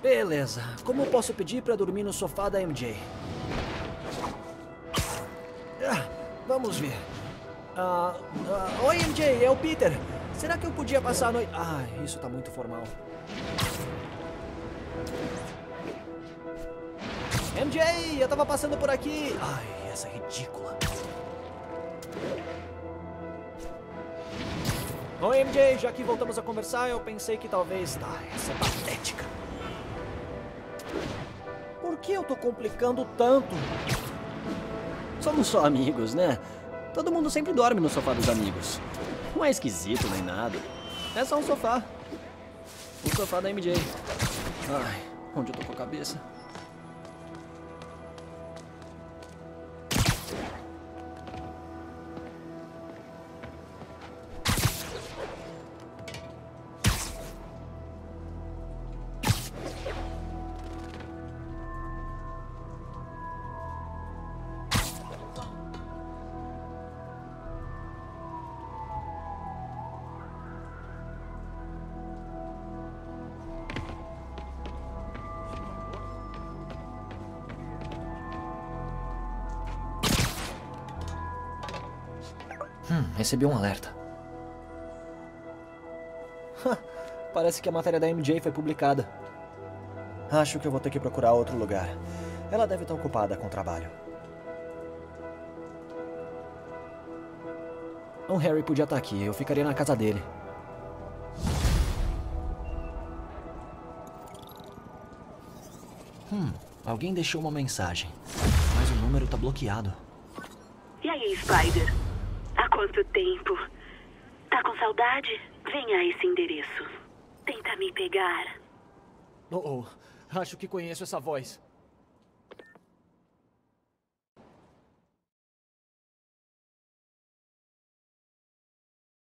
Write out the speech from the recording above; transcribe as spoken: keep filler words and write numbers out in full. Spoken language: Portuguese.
Beleza. Como posso pedir pra dormir no sofá da M J? Ah, vamos ver. Ah, ah, oi, M J, é o Peter. Será que eu podia passar a noite... Ah, isso tá muito formal. M J, eu tava passando por aqui. Ai, essa é ridícula. Oi, M J, já que voltamos a conversar, eu pensei que talvez... Ah, essa é patética. Por que eu tô complicando tanto? Somos só amigos, né? Todo mundo sempre dorme no sofá dos amigos. Não é esquisito nem nada. É só um sofá. O sofá da M J. Ai, onde eu tô com a cabeça? Hum, recebi um alerta. Parece que a matéria da M J foi publicada. Acho que eu vou ter que procurar outro lugar. Ela deve estar ocupada com o trabalho. O Harry podia estar aqui, eu ficaria na casa dele. Hum, alguém deixou uma mensagem. Mas o número tá bloqueado. E aí, Spider? Há quanto tempo? Tá com saudade? Venha a esse endereço. Tenta me pegar. Oh, oh, acho que conheço essa voz.